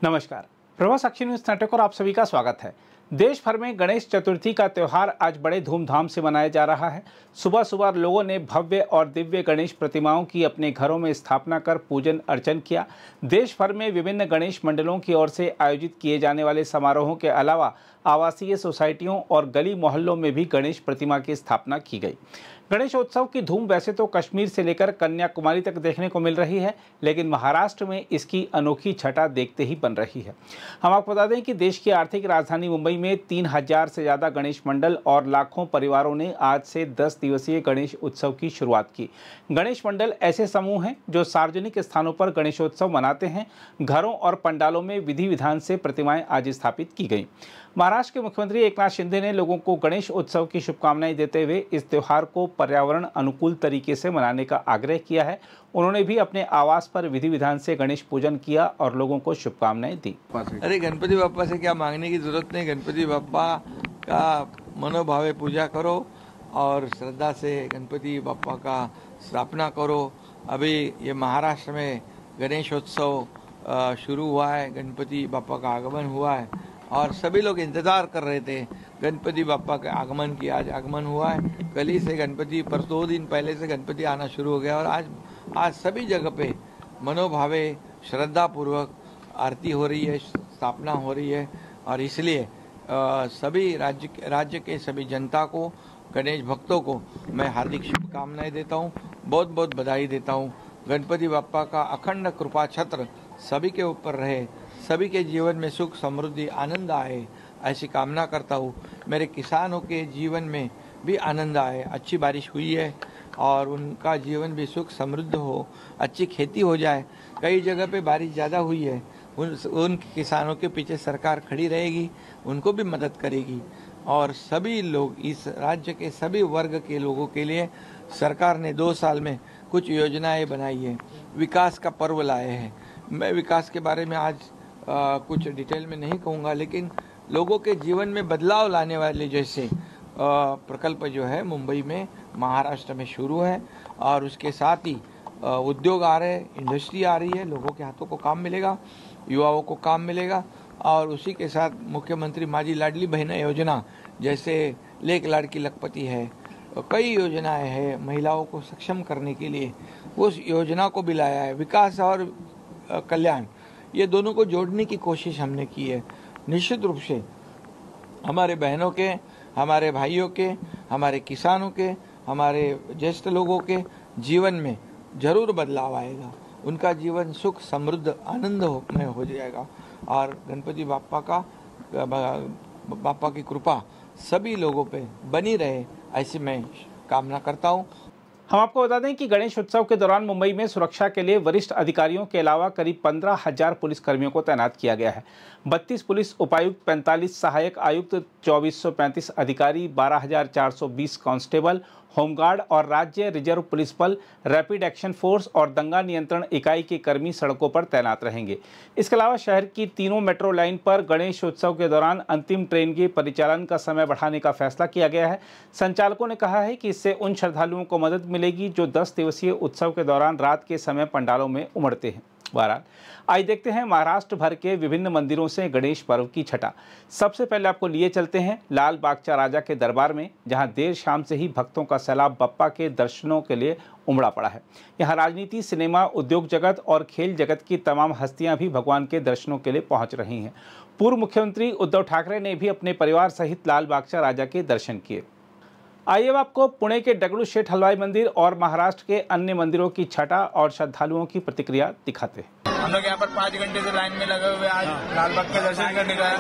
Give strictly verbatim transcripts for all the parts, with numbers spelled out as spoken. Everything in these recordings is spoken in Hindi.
नमस्कार, प्रभा साक्षी न्यूज नेटवर्क और आप सभी का स्वागत है। देश भर में गणेश चतुर्थी का त्यौहार आज बड़े धूमधाम से मनाया जा रहा है। सुबह सुबह लोगों ने भव्य और दिव्य गणेश प्रतिमाओं की अपने घरों में स्थापना कर पूजन अर्चन किया। देश भर में विभिन्न गणेश मंडलों की ओर से आयोजित किए जाने वाले समारोहों के अलावा आवासीय सोसाइटियों और गली मोहल्लों में भी गणेश प्रतिमा की स्थापना की गई। गणेशोत्सव की धूम वैसे तो कश्मीर से लेकर कन्याकुमारी तक देखने को मिल रही है, लेकिन महाराष्ट्र में इसकी अनोखी छटा देखते ही बन रही है। हम आपको बता दें कि देश की आर्थिक राजधानी मुंबई में तीन हजार से ज़्यादा गणेश मंडल और लाखों परिवारों ने आज से दस दिवसीय गणेश उत्सव की शुरुआत की। गणेश मंडल ऐसे समूह हैं जो सार्वजनिक स्थानों पर गणेशोत्सव मनाते हैं। घरों और पंडालों में विधि विधान से प्रतिमाएं आज स्थापित की गई। महाराष्ट्र के मुख्यमंत्री एकनाथ शिंदे ने लोगों को गणेश उत्सव की शुभकामनाएं देते हुए इस त्योहार को पर्यावरण अनुकूल तरीके से मनाने का आग्रह किया है। उन्होंने भी अपने आवास पर विधि विधान से गणेश पूजन किया और लोगों को शुभकामनाएं दी। अरे गणपति बाप्पा से क्या मांगने की जरूरत नहीं, गणपति बाप्पा का मनोभावे पूजा करो और श्रद्धा से गणपति बाप्पा का स्थापना करो। अभी ये महाराष्ट्र में गणेशोत्सव शुरू हुआ है, गणपति बाप्पा का आगमन हुआ है और सभी लोग इंतजार कर रहे थे गणपति बाप्पा के आगमन की। आज आगमन हुआ है, कल ही से गणपति, पर दो दिन पहले से गणपति आना शुरू हो गया और आज आज सभी जगह पे मनोभावे श्रद्धा पूर्वक आरती हो रही है, स्थापना हो रही है और इसलिए सभी राज्य राज्य के सभी जनता को, गणेश भक्तों को मैं हार्दिक शुभकामनाएं देता हूं, बहुत बहुत बधाई देता हूं। गणपति बाप्पा का अखंड कृपा छत्र सभी के ऊपर रहे, सभी के जीवन में सुख समृद्धि आनंद आए, ऐसी कामना करता हूँ। मेरे किसानों के जीवन में भी आनंद आए, अच्छी बारिश हुई है और उनका जीवन भी सुख समृद्ध हो, अच्छी खेती हो जाए। कई जगह पे बारिश ज़्यादा हुई है, उन उन किसानों के पीछे सरकार खड़ी रहेगी, उनको भी मदद करेगी और सभी लोग, इस राज्य के सभी वर्ग के लोगों के लिए सरकार ने दो साल में कुछ योजनाएं बनाई है, विकास का पर्व लाए हैं। मैं विकास के बारे में आज आ, कुछ डिटेल में नहीं कहूँगा, लेकिन लोगों के जीवन में बदलाव लाने वाले जैसे प्रकल्प जो है मुंबई में, महाराष्ट्र में शुरू है और उसके साथ ही उद्योग आ रहे हैं, इंडस्ट्री आ रही है, लोगों के हाथों को काम मिलेगा, युवाओं को काम मिलेगा और उसी के साथ मुख्यमंत्री माझी लाडली बहना योजना जैसे लेक लाड़की लखपति है, कई योजनाएं हैं महिलाओं को सक्षम करने के लिए, उस योजना को भी लाया है। विकास और कल्याण ये दोनों को जोड़ने की कोशिश हमने की है। निश्चित रूप से हमारे बहनों के, हमारे भाइयों के, हमारे किसानों के, हमारे ज्येष्ठ लोगों के जीवन में जरूर बदलाव आएगा, उनका जीवन सुख समृद्ध आनंद में हो जाएगा और गणपति बाप्पा का बाप्पा की कृपा सभी लोगों पे बनी रहे, ऐसी मैं कामना करता हूँ। हम आपको बता दें कि गणेश उत्सव के दौरान मुंबई में सुरक्षा के लिए वरिष्ठ अधिकारियों के अलावा करीब पंद्रह हजार पुलिस कर्मियों को तैनात किया गया है। बत्तीस पुलिस उपायुक्त, पैंतालीस सहायक आयुक्त, चौबीस सौ पैंतीस अधिकारी, बारह हजार चार सौ बीस कांस्टेबल, होमगार्ड और राज्य रिजर्व पुलिस बल, रैपिड एक्शन फोर्स और दंगा नियंत्रण इकाई के कर्मी सड़कों पर तैनात रहेंगे। इसके अलावा शहर की तीनों मेट्रो लाइन पर गणेशोत्सव के दौरान अंतिम ट्रेन के परिचालन का समय बढ़ाने का फैसला किया गया है। संचालकों ने कहा है कि इससे उन श्रद्धालुओं को मदद मिलेगी जो दस दिवसीय उत्सव के दौरान रात के समय पंडालों में उमड़ते हैं। बहरहाल आइए देखते हैं महाराष्ट्र भर के विभिन्न मंदिरों से गणेश पर्व की छटा। सबसे पहले आपको लिए चलते हैं लाल बागचा राजा के दरबार में, जहां देर शाम से ही भक्तों का सैलाब बप्पा के दर्शनों के लिए उमड़ा पड़ा है। यहां राजनीति, सिनेमा, उद्योग जगत और खेल जगत की तमाम हस्तियां भी भगवान के दर्शनों के लिए पहुंच रही हैं। पूर्व मुख्यमंत्री उद्धव ठाकरे ने भी अपने परिवार सहित लाल बागचा राजा के दर्शन किए। आइए अब आपको पुणे के दगड़ू शेठ हलवाई मंदिर और महाराष्ट्र के अन्य मंदिरों की छटा और श्रद्धालुओं की प्रतिक्रिया दिखाते हैं। हम लोग यहाँ पर पाँच घंटे से लाइन में लगे हुए आज लाल बाग का दर्शन करने का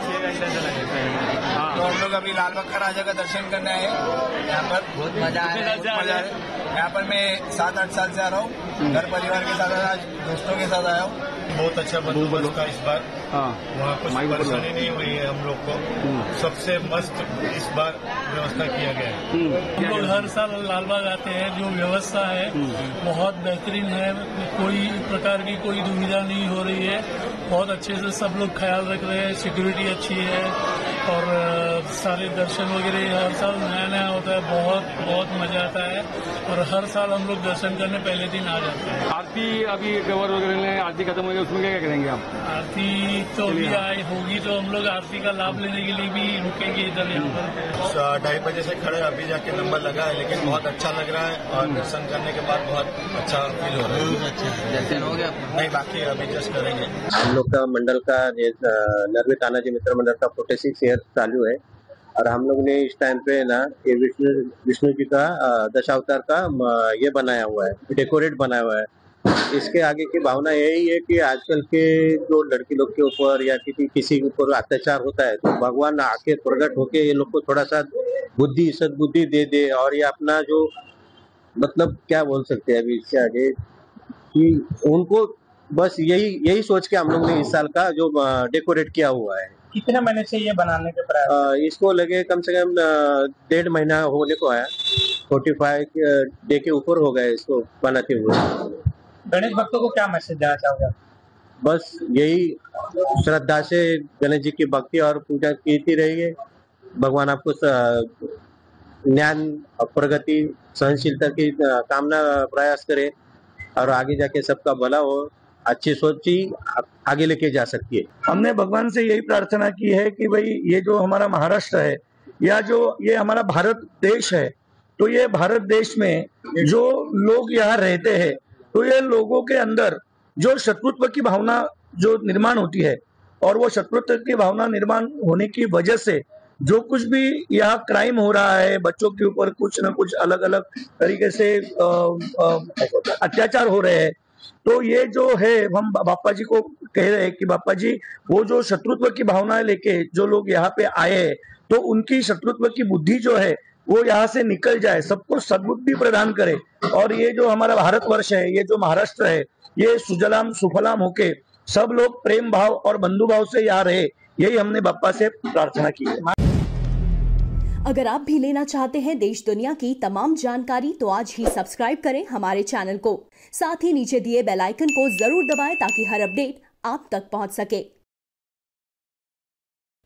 है, तो हम लोग अभी लाल बाग का राजा का दर्शन करने आए। यहाँ पर बहुत मजा आया, बहुत मजा आया। यहाँ पर मैं सात आठ साल से आ रहा हूँ, घर परिवार के साथ, आज दोस्तों के साथ आया हूँ। बहुत अच्छा बंदोबस्त था इस बार, वहाँ कुछ परेशानी नहीं हुई है हम लोग को, सबसे मस्त इस बार व्यवस्था किया गया है। हम लोग हर साल लालबाग आते हैं, जो व्यवस्था है बहुत बेहतरीन है, कोई प्रकार की कोई दुविधा नहीं हो रही है, बहुत अच्छे से सब लोग ख्याल रख रहे हैं, सिक्योरिटी अच्छी है और और सारे दर्शन वगैरह हर साल नया नया होता है, बहुत बहुत मजा आता है और हर साल हम लोग दर्शन करने पहले दिन आ जाते हैं। आरती अभी कवर वगैरह में आरती खत्म हो गई, उसमें क्या क्या करेंगे आप? आरती तो अभी आई होगी तो हम लोग आरती का लाभ लेने के लिए भी रुकेंगे इधर यहाँ पर। ढाई बजे से खड़े अभी जाके नंबर लगा है, लेकिन बहुत अच्छा लग रहा है और दर्शन करने के बाद बहुत अच्छा फील हो रहा है। दर्शन हो गया? नहीं, बाकी अभी जस्ट करेंगे। हम लोग का मंडल का नरवे कान्हाजी मित्र मंडल का फोर्टी सिक्स ईयर चालू है और हम लोग ने इस टाइम पे ना ये विष्णु विष्णु जी का दशावतार का ये बनाया हुआ है, डेकोरेट बनाया हुआ है। इसके आगे की भावना यही है कि आजकल के जो लड़की लोग के ऊपर या किसी किसी के ऊपर अत्याचार होता है तो भगवान आके प्रकट होके ये लोग को थोड़ा सा बुद्धि सद्बुद्धि दे दे और ये अपना जो मतलब क्या बोल सकते हैं अभी इसके आगे कि उनको बस यही यही सोच के हम लोग ने इस साल का जो डेकोरेट किया हुआ है। कितने महीने से ये बनाने के प्रयास? इसको लगे कम से कम डेढ़ महीना होने को आया, फोर्टी फाइव डे के ऊपर हो गए इसको बनाते हुए। गणेश भक्तों को क्या मैसेज देना चाहोगे? बस यही श्रद्धा से गणेश जी की भक्ति और पूजा कीती रहिए। भगवान आपको ज्ञान प्रगति सहनशीलता की कामना प्रयास करे और आगे जाके सबका भला हो, अच्छी सोच ही आगे लेके जा सकती है। हमने भगवान से यही प्रार्थना की है कि भाई ये जो हमारा महाराष्ट्र है या जो ये हमारा भारत देश है, तो ये भारत देश में जो लोग यहाँ रहते हैं तो ये लोगों के अंदर जो शत्रुत्व की भावना जो निर्माण होती है और वो शत्रुत्व की भावना निर्माण होने की वजह से जो कुछ भी यहाँ क्राइम हो रहा है, बच्चों के ऊपर कुछ न कुछ अलग अलग तरीके से अत्याचार हो रहे हैं, तो ये जो है हम बापा जी को कह रहे हैं कि बापा जी वो जो शत्रुत्व की भावनाएं लेके जो लोग यहाँ पे आए हैं तो उनकी शत्रुत्व की बुद्धि जो है वो यहाँ से निकल जाए, सबको सद्बुद्धि प्रदान करे और ये जो हमारा भारतवर्ष है, ये जो महाराष्ट्र है, ये सुजलाम सुफलाम होके सब लोग प्रेम भाव और बंधु भाव से यहाँ रहे, यही हमने बापा से प्रार्थना की है। अगर आप भी लेना चाहते हैं देश दुनिया की तमाम जानकारी तो आज ही सब्सक्राइब करें हमारे चैनल को। साथ ही नीचे दिए बेल आइकन को जरूर दबाएं ताकि हर अपडेट आप तक पहुंच सके।